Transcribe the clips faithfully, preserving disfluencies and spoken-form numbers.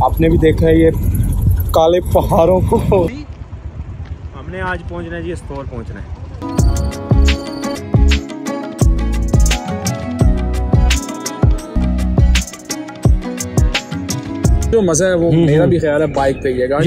आपने भी देखा है ये काले पहाड़ों को। हमने आज पहुंचना है जी, स्तौर पहुंचना है। जो मजा है वो मेरा भी ख्याल है बाइक पे ही है।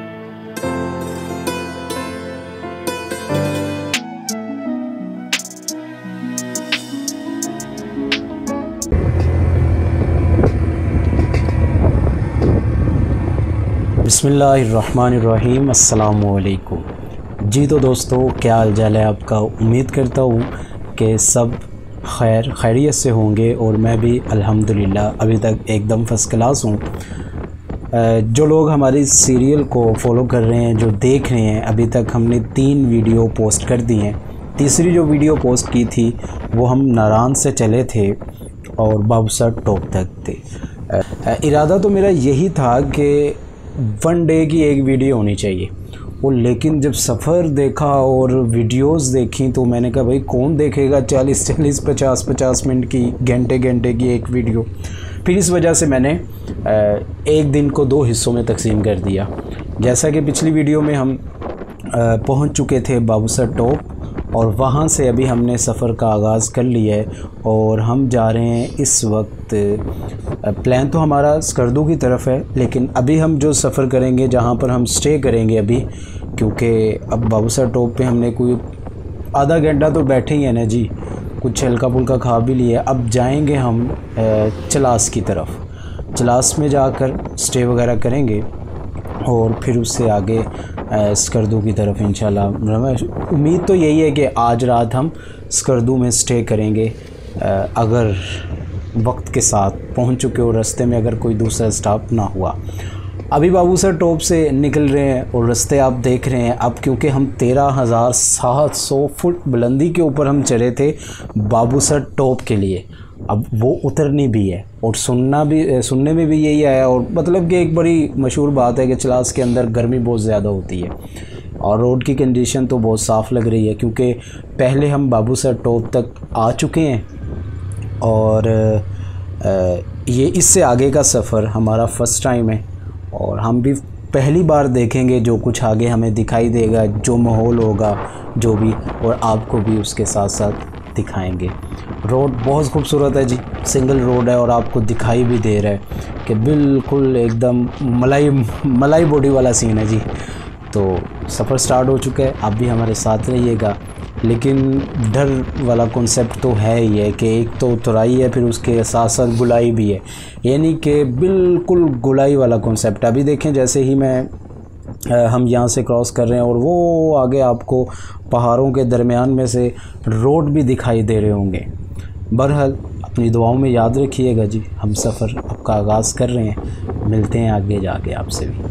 बिस्मिल्लाहिर्रहमानिर्रहीम, अस्सलामुअलैकुम। जी तो दोस्तों, क्या हाल चाल है आपका। उम्मीद करता हूँ कि सब खैर खैरियत से होंगे और मैं भी अल्हम्दुलिल्लाह अभी तक एकदम फर्स्ट क्लास हूँ। जो लोग हमारी सीरियल को फॉलो कर रहे हैं, जो देख रहे हैं, अभी तक हमने तीन वीडियो पोस्ट कर दी हैं। तीसरी जो वीडियो पोस्ट की थी वो हम नारान से चले थे और बाबूसर टॉप तक थे। इरादा तो मेरा यही था कि वन डे की एक वीडियो होनी चाहिए, और लेकिन जब सफ़र देखा और वीडियोस देखी तो मैंने कहा भाई कौन देखेगा चालीस चालीस पचास पचास मिनट की, घंटे घंटे की एक वीडियो। फिर इस वजह से मैंने एक दिन को दो हिस्सों में तकसीम कर दिया। जैसा कि पिछली वीडियो में हम पहुंच चुके थे बाबूसर टॉप, और वहां से अभी हमने सफ़र का आगाज़ कर लिया है और हम जा रहे हैं इस वक्त। प्लान तो हमारा स्कर्दू की तरफ है, लेकिन अभी हम जो सफ़र करेंगे, जहां पर हम स्टे करेंगे अभी, क्योंकि अब बाबूसर टॉप पे हमने कोई आधा घंटा तो बैठे ही है ना जी, कुछ हल्का फुल्का खा भी लिया। अब जाएंगे हम चलास की तरफ। चलास में जाकर स्टे वगैरह करेंगे और फिर उससे आगे स्कर्दू की तरफ इंशाल्लाह। उम्मीद तो यही है कि आज रात हम स्कर्दू में स्टे करेंगे, अगर वक्त के साथ पहुंच चुके हो, रास्ते में अगर कोई दूसरा स्टॉप ना हुआ। अभी बाबूसर टॉप से निकल रहे हैं और रास्ते आप देख रहे हैं। अब क्योंकि हम तेरह हज़ार सात सौ फुट बुलंदी के ऊपर हम चढ़े थे बाबूसर टॉप के लिए, अब वो उतरनी भी है और सुनना भी सुनने में भी यही आया। और मतलब कि एक बड़ी मशहूर बात है कि चलास के अंदर गर्मी बहुत ज़्यादा होती है और रोड की कंडीशन तो बहुत साफ़ लग रही है, क्योंकि पहले हम बाबूसर टॉप तक आ चुके हैं और ये इससे आगे का सफ़र हमारा फ़र्स्ट टाइम है और हम भी पहली बार देखेंगे जो कुछ आगे हमें दिखाई देगा, जो माहौल होगा जो भी, और आपको भी उसके साथ साथ दिखाएंगे। रोड बहुत खूबसूरत है जी, सिंगल रोड है और आपको दिखाई भी दे रहा है कि बिल्कुल एकदम मलाई मलाई बॉडी वाला सीन है जी। तो सफ़र स्टार्ट हो चुका है, आप भी हमारे साथ रहिएगा। लेकिन डर वाला कॉन्सेप्ट तो है ही है कि एक तो उतराई है, फिर उसके साथ साथ गुलाई भी है, यानी कि बिल्कुल गुलाई वाला कॉन्सेप्ट। अभी देखें जैसे ही मैं हम यहाँ से क्रॉस कर रहे हैं और वो आगे आपको पहाड़ों के दरमियान में से रोड भी दिखाई दे रहे होंगे। बहरहाल अपनी दुआओं में याद रखिएगा जी। हम सफ़र आपका आगाज़ कर रहे हैं, मिलते हैं आगे जाके आपसे भी।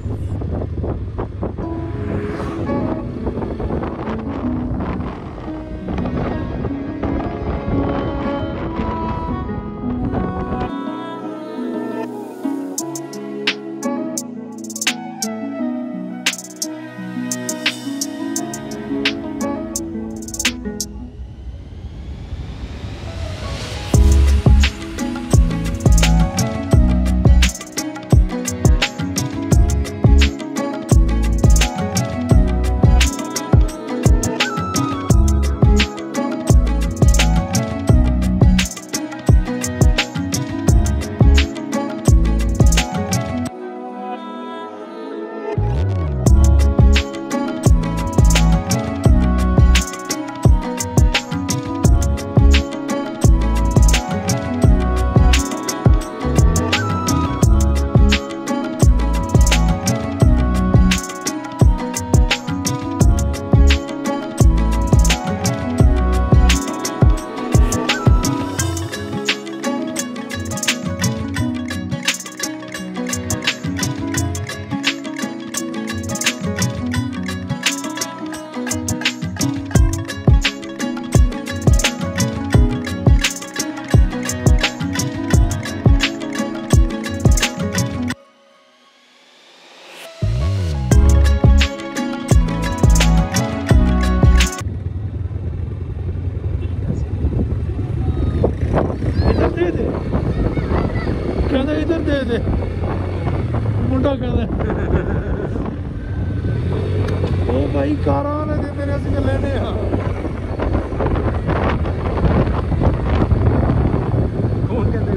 मुंडा कहते ओ भाई कारां ने ते मेरे असि लेने आ कौन कहते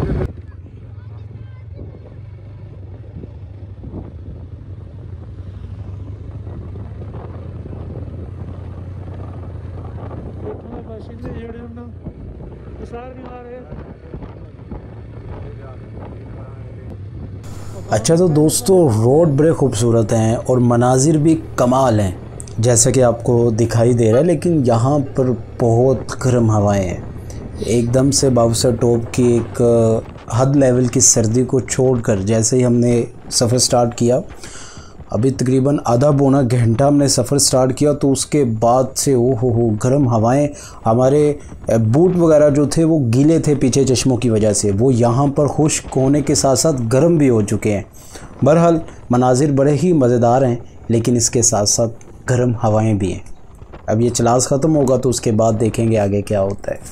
अच्छा तो दोस्तों रोड बड़े खूबसूरत हैं और मनाजिर भी कमाल हैं जैसा कि आपको दिखाई दे रहा है, लेकिन यहाँ पर बहुत गर्म हवाएं हैं। एकदम से बाबूसर टॉप की एक हद लेवल की सर्दी को छोड़कर जैसे ही हमने सफ़र स्टार्ट किया, अभी तकरीबन आधा पौना घंटा हमने सफ़र स्टार्ट किया, तो उसके बाद से ओ हो हो गर्म हवाएं, हमारे बूट वगैरह जो थे वो गीले थे पीछे चश्मों की वजह से, वो यहाँ पर खुश्क होने के साथ साथ गर्म भी हो चुके हैं। बहरहाल मनाजिर बड़े ही मज़ेदार हैं, लेकिन इसके साथ साथ गर्म हवाएं भी हैं। अब ये चलास ख़त्म होगा तो उसके बाद देखेंगे आगे क्या होता है।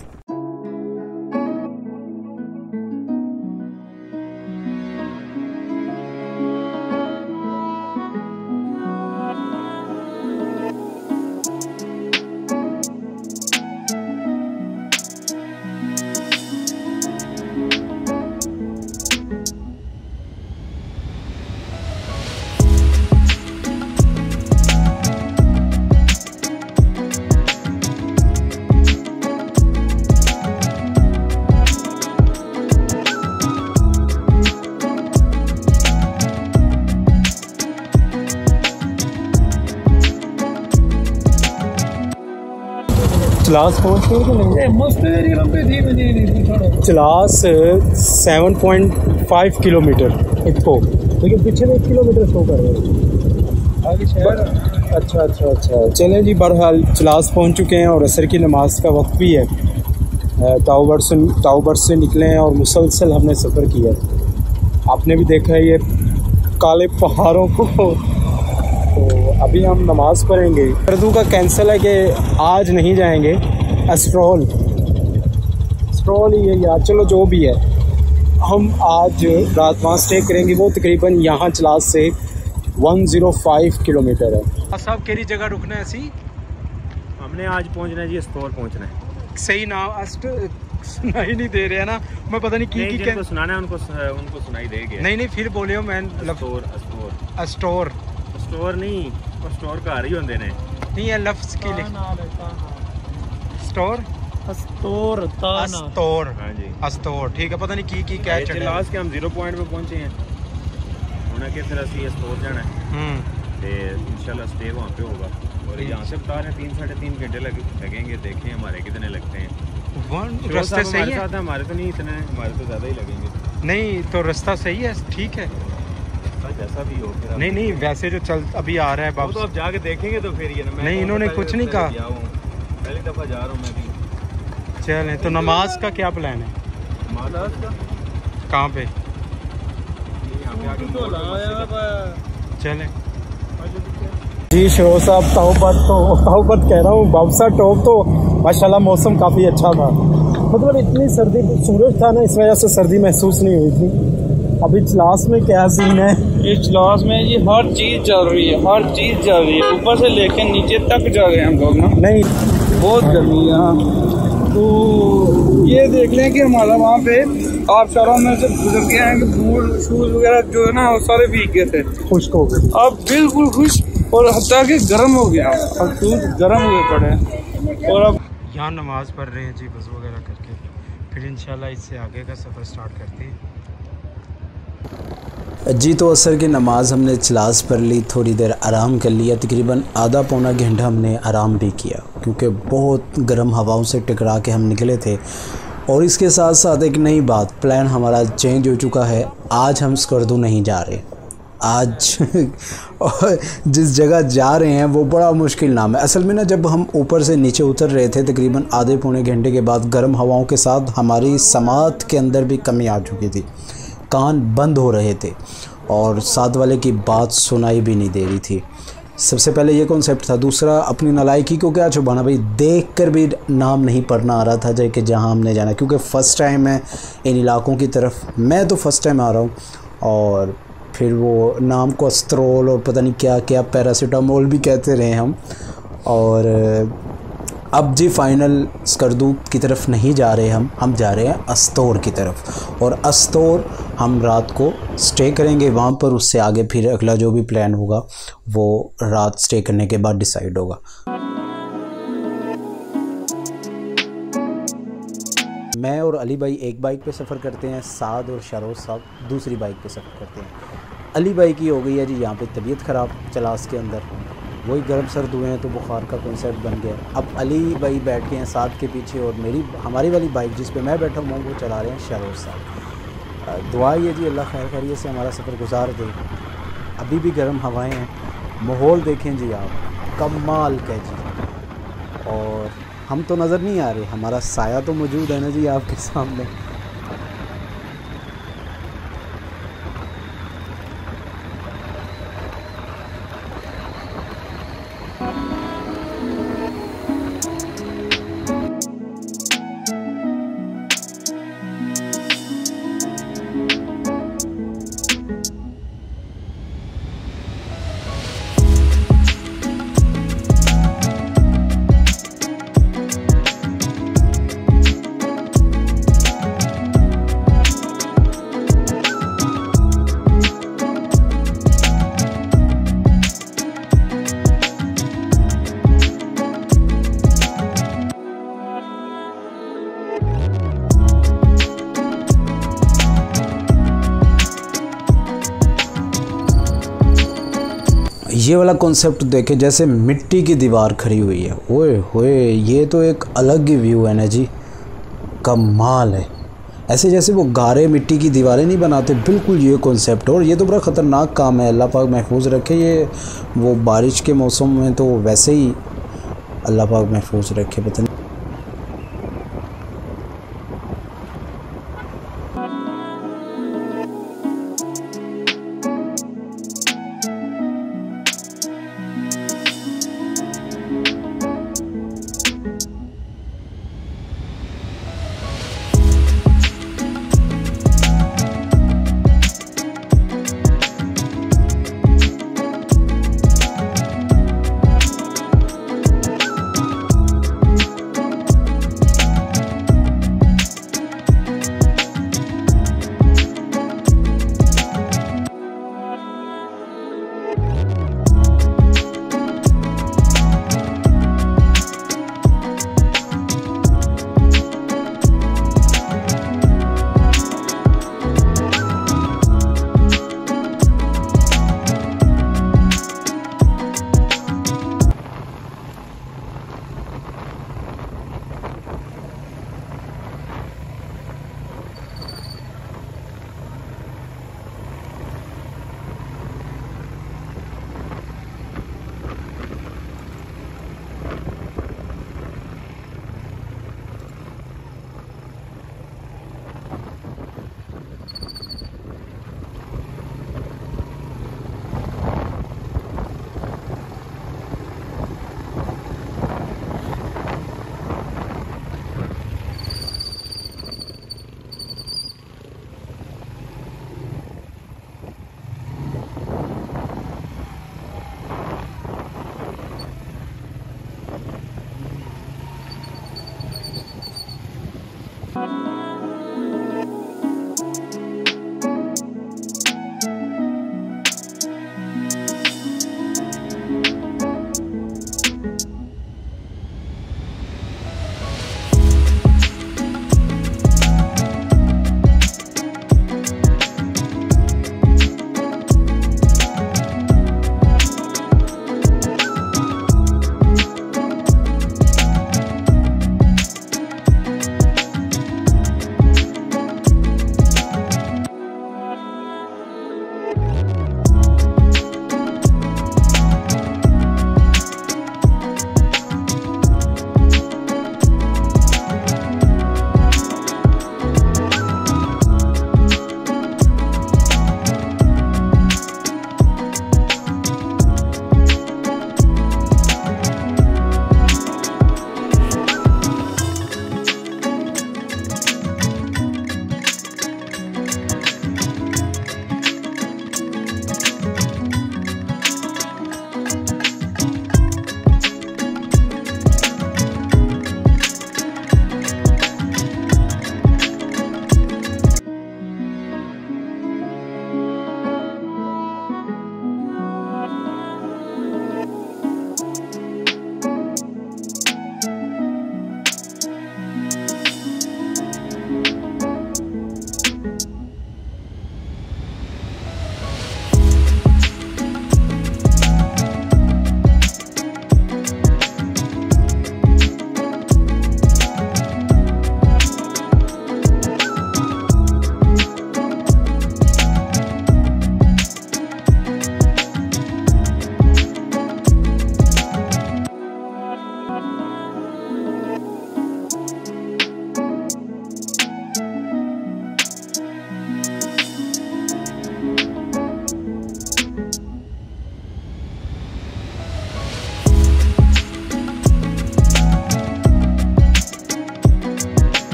चलास पहुँच गए कि नहीं? मस्त एरिया पे थी मैंने चलास सेवन पॉइंट फाइव किलोमीटर इतो, लेकिन पीछे एक किलोमीटर शो कर रहे आगे शहर। अच्छा अच्छा अच्छा चलें जी, बहरहाल चलास पहुँच चुके हैं और असर की नमाज का वक्त भी है। ताउबर से ताउबर से निकले हैं और मुसलसल हमने सफ़र किया। आपने भी देखा है ये काले पहाड़ों को। तो अभी हम नमाज़ पढ़ेंगे। उर्दू का कैंसिल है कि आज नहीं जाएंगे, एस्ट्रोल एस्ट्रोल ही है यार, चलो जो भी है, हम आज रात वहाँ स्टे करेंगे। वो तकरीबन यहाँ चलास से एक सौ पाँच किलोमीटर है। साहब केरी जगह रुकना है सी? हमने आज पहुँचना है जी, स्टोर पहुँचना है। सही ना अस्ट सुना ही नहीं दे रहे हैं ना, मैं पता नहीं की की सुनाना है उनको उनको सुनाई देगी। नहीं नहीं फिर बोलियो मैं स्टोर स्टोर स्टोर स्टोर नहीं, स्टोर घर ही होंगे ने। नहीं है लफ्ज़ की लिख स्टोर स्टोर स्टोर हाँ जी स्टोर ठीक है, पता नहीं की की क्या चढ़ा। लास्ट के हम जीरो पॉइंट पे पहुंचे हैं, उन्हें किस तरह से ये स्टोर जाना है तो इंशाल्लाह स्टे वहाँ पे होगा। और यहाँ से बता रहे हैं तीन साढ़े तीन घंटे लगे लगेंगे, देखें हमारे कितने लगते हैं। रास्ते सही है? हमारे तो नहीं इतने, हमारे तो ज़्यादा ही लगेंगे। नहीं तो रास्ता सही है, ठीक है, जैसा भी हो। नहीं नहीं वैसे जो चल अभी आ रहा है बाबू, तो आप जाके देखेंगे तो फिर ये ना। नहीं इन्होंने कुछ नहीं कहा, पहली दफ़ा जा रहा हूँ मैं भी। चलें तो नमाज का क्या प्लान है? नमाज का कहाँ पे? चलें जी शो साहब। तौबत तो तौबत कह रहा हूँ, बाबसा टॉप तो माशाल्लाह मौसम काफ़ी अच्छा था, मतलब इतनी सर्दी, सूरज था ना, इस वजह से सर्दी महसूस नहीं हुई थी। अभी चलास में क्या सीन है? इस चलास में ये हर चीज़ चल रही है, हर चीज़ चल रही है, ऊपर से लेकर नीचे तक जा रहे हैं हम लोग ना। नहीं बहुत गर्मी है यहाँ, तो ये देख लें कि हमारा वहाँ पे आप शहरों में से गुजर के आए, बूट शूज़ वगैरह जो है ना वो सारे भीग गए थे, खुश्क हो गए। अब बिल्कुल खुश्क और हत्ता कि गर्म हो गया, अब दूध गर्म हुए पड़े। और अब यहाँ नमाज़ पढ़ रहे हैं जी वज़ू वगैरह करके, फिर इंशाल्लाह इससे आगे का सफ़र स्टार्ट करते हैं। जी तो असर की नमाज़ हमने चलास पढ़ ली, थोड़ी देर आराम कर लिया, तकरीबन आधा पौना घंटा हमने आराम भी किया क्योंकि बहुत गर्म हवाओं से टकरा के हम निकले थे। और इसके साथ साथ एक नई बात, प्लान हमारा चेंज हो चुका है। आज हम स्कर्दू नहीं जा रहे, आज जिस जगह जा रहे हैं वो बड़ा मुश्किल नाम है। असल में ना जब हम ऊपर से नीचे उतर रहे थे तकरीबन आधे पौने घंटे के बाद गर्म हवाओं के साथ हमारी समात के अंदर भी कमी आ चुकी थी, कान बंद हो रहे थे और साथ वाले की बात सुनाई भी नहीं दे रही थी। सबसे पहले ये कॉन्सेप्ट था। दूसरा, अपनी नालायकी को क्या छुपाना भाई, देख कर भी नाम नहीं पढ़ना आ रहा था जै कि जहाँ हमने जाना, क्योंकि फ़र्स्ट टाइम है इन इलाकों की तरफ, मैं तो फ़र्स्ट टाइम आ रहा हूँ और फिर वो नाम को अस्ट्रोल और पता नहीं क्या क्या पैरासीटामोल भी कहते रहे हम। और अब जी फाइनल स्कर्दू की तरफ नहीं जा रहे हम हम जा रहे हैं अस्तोर की तरफ। और अस्तोर हम रात को स्टे करेंगे वहाँ पर, उससे आगे फिर अगला जो भी प्लान होगा वो रात स्टे करने के बाद डिसाइड होगा। मैं और अली भाई एक बाइक पे सफ़र करते हैं, साद और शरोज साहब दूसरी बाइक पे सफ़र करते हैं। अली भाई की हो गई है जी यहाँ पे तबीयत ख़राब चलास के अंदर, वही गर्म सर्द हुए हैं तो बुखार का कॉन्सेप्ट बन गया। अब अली भाई बैठ के हैं साथ के पीछे और मेरी हमारी वाली बाइक जिस पे मैं बैठा हूँ वो चला रहे हैं शरोज साहब। दुआ ये जी अल्लाह खैर खैरियत से हमारा सफ़र गुजार दे। अभी भी गर्म हवाएं हैं, माहौल देखें जी आप, कमाल का जी। और हम तो नज़र नहीं आ रहे, हमारा साया तो मौजूद है ना जी आपके सामने। ये वाला कॉन्सेप्ट देखें, जैसे मिट्टी की दीवार खड़ी हुई है, ओए होए ये तो एक अलग ही व्यू है ना जी, कमाल है। ऐसे जैसे वो गारे मिट्टी की दीवारें नहीं बनाते, बिल्कुल ये कॉन्सेप्ट। और ये तो बड़ा ख़तरनाक काम है, अल्लाह पाक महफूज रखे। ये वो बारिश के मौसम में तो वैसे ही अल्लाह पाक महफूज रखे, पता नहीं।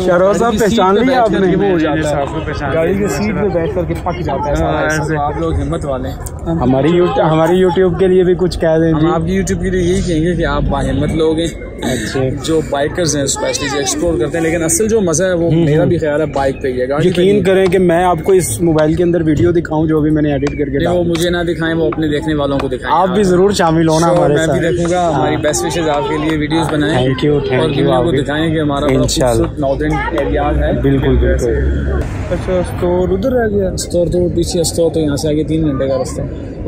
शहरों साहब पहचान लिया आपने? वो हो जाता है गाड़ी की सीट पे बैठ करके पक जाता है। आप लोग हिम्मत वाले। हमारी यूट्यूब हमारी यूट्यूब के लिए भी कुछ कह दें। हम आपकी यूट्यूब के लिए यही कहेंगे कि आप बाहिम्मत लोग हैं। अच्छा, जो बाइकर्स हैं स्पेशली जो एक्सप्लोर करते हैं, लेकिन असल जो मजा है वो मेरा भी ख्याल है बाइक पे ही है। यकीन करें कि मैं आपको इस मोबाइल के अंदर वीडियो दिखाऊं जो भी मैंने एडिट करके वो मुझे ना दिखाएं, वो अपने देखने वालों को दिखाएं। आप भी जरूर शामिल होना हमारे साथ। मैं भी देखूंगा। हमारी बेस्ट विशेस आपके लिए वीडियोस बनाएं। Thank you thank you. आपको दिखाएं कि हमारा खूबसूरत नॉर्दर्न एरिया है। बिल्कुल बिल्कुल। अच्छा, स्टोर उधर रह गया? स्टोर तो पीछे, स्टोर तो यहाँ से आगे तीन घंटे का रास्ता।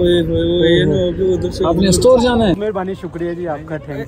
आपने स्टोर जाना है? मेहरबानी, शुक्रिया जी आपका, थैंक।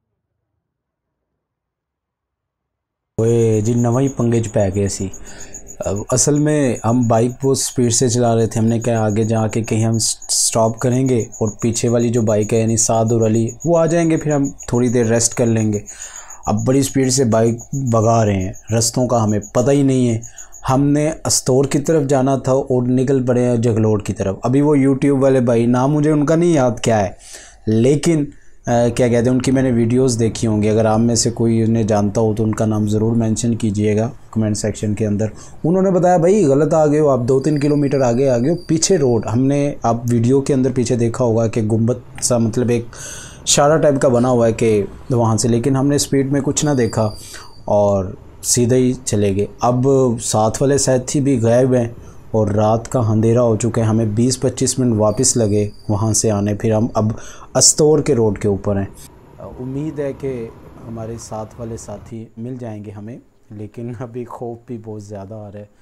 ओए जी नवा ही पंगे च पै गए सी। असल में हम बाइक बहुत स्पीड से चला रहे थे। हमने कहा आगे जाके कहीं हम स्टॉप करेंगे और पीछे वाली जो बाइक है यानी साद और अली वो आ जाएंगे, फिर हम थोड़ी देर रेस्ट कर लेंगे। अब बड़ी स्पीड से बाइक भगा रहे हैं, रास्तों का हमें पता ही नहीं है। हमने अस्तौर की तरफ जाना था और निकल पड़े हैं जगलोट की तरफ। अभी वो यूट्यूब वाले भाई, नाम मुझे उनका नहीं याद क्या है, लेकिन आ, क्या कहते हैं, उनकी मैंने वीडियोस देखी होंगी। अगर आप में से कोई उन्हें जानता हो तो उनका नाम ज़रूर मेंशन कीजिएगा कमेंट सेक्शन के अंदर। उन्होंने बताया भाई गलत आ गए हो आप, दो तीन किलोमीटर आगे आ गए हो, पीछे रोड। हमने आप वीडियो के अंदर पीछे देखा होगा कि गुंबद सा मतलब एक शारा टाइप का बना हुआ है कि वहाँ से, लेकिन हमने स्पीड में कुछ ना देखा और सीधे ही चले गए। अब साथ वाले साथी भी गायब हैं और रात का अंधेरा हो चुका है। हमें बीस पच्चीस मिनट वापस लगे वहाँ से आने, फिर हम अब अस्तौर के रोड के ऊपर हैं। उम्मीद है कि हमारे साथ वाले साथी मिल जाएंगे हमें, लेकिन अभी खौफ भी बहुत ज़्यादा आ रहा है।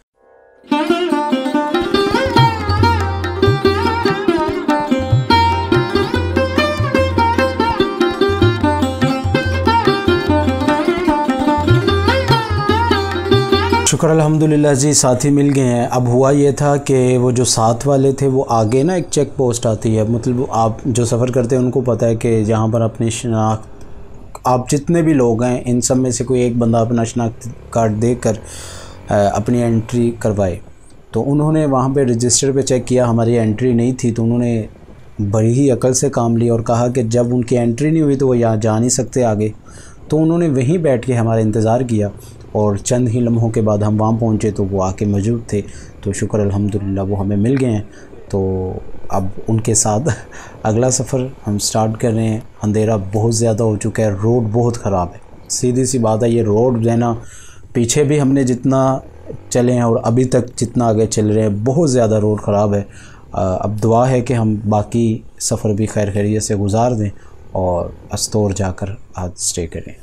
शुक्र अल्हम्दुलिल्लाह जी साथी मिल गए हैं। अब हुआ ये था कि वो जो साथ वाले थे वो आगे ना एक चेक पोस्ट आती है, मतलब आप जो सफ़र करते हैं उनको पता है कि जहाँ पर अपनी शनाख्त, आप जितने भी लोग हैं इन सब में से कोई एक बंदा अपना शनाख्त कार्ड देकर अपनी एंट्री करवाए। तो उन्होंने वहाँ पे रजिस्टर पे चेक किया, हमारी एंट्री नहीं थी। तो उन्होंने बड़ी ही अकल से काम लिया और कहा कि जब उनकी एंट्री नहीं हुई तो वो यहाँ जा नहीं सकते आगे। तो उन्होंने वहीं बैठ के हमारा इंतज़ार किया और चंद ही लम्हों के बाद हम वहाँ पहुँचे तो वो आके मौजूद थे। तो शुक्र अल्हम्दुलिल्लाह वो हमें मिल गए हैं। तो अब उनके साथ अगला सफ़र हम स्टार्ट कर रहे हैं। अंधेरा बहुत ज़्यादा हो चुका है, रोड बहुत ख़राब है, सीधी सी बात है। ये रोड है ना, पीछे भी हमने जितना चले हैं और अभी तक जितना आगे चल रहे हैं, बहुत ज़्यादा रोड ख़राब है। अब दुआ है कि हम बाकी सफ़र भी खैर खैरियत से गुजार दें और अस्तौर जाकर आज स्टे करें।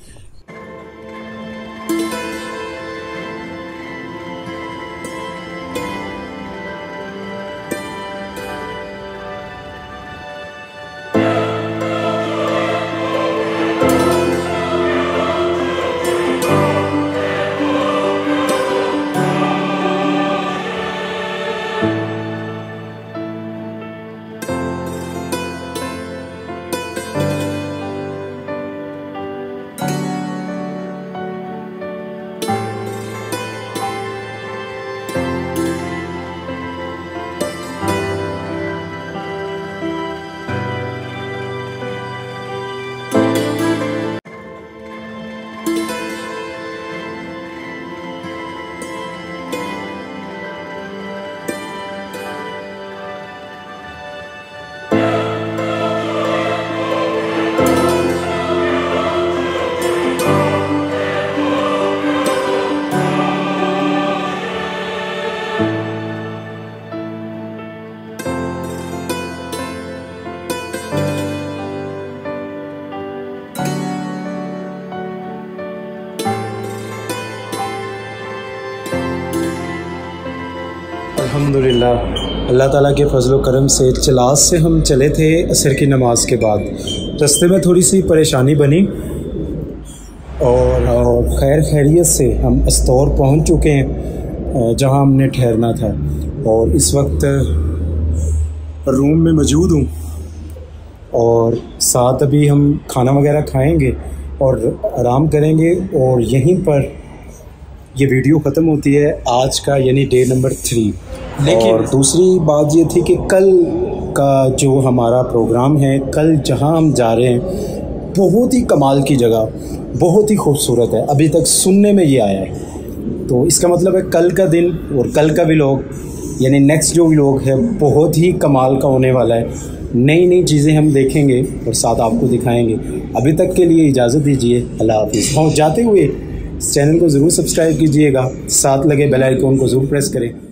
अल्हम्दुलिल्लाह अल्लाह ताला के फजल व करम से चलास से हम चले थे असर की नमाज के बाद। रास्ते में थोड़ी सी परेशानी बनी और खैर खैरियत से हम अस्तौर पहुंच चुके हैं जहां हमने ठहरना था। और इस वक्त रूम में मौजूद हूं और साथ अभी हम खाना वगैरह खाएंगे और आराम करेंगे और यहीं पर ये वीडियो ख़त्म होती है आज का, यानी डे नंबर थ्री। लेकिन और दूसरी बात ये थी कि कल का जो हमारा प्रोग्राम है, कल जहां हम जा रहे हैं बहुत ही कमाल की जगह, बहुत ही खूबसूरत है। अभी तक सुनने में ये आया है तो इसका मतलब है कल का दिन और कल का व्लॉग यानी नेक्स्ट जो व्लॉग है बहुत ही कमाल का होने वाला है। नई नई चीज़ें हम देखेंगे और साथ आपको दिखाएंगे। अभी तक के लिए इजाज़त दीजिए, अल्लाह हाफिज़। पहुँच जाते हुए इस चैनल को ज़रूर सब्सक्राइब कीजिएगा, साथ लगे बेल आइकन को ज़रूर प्रेस करें।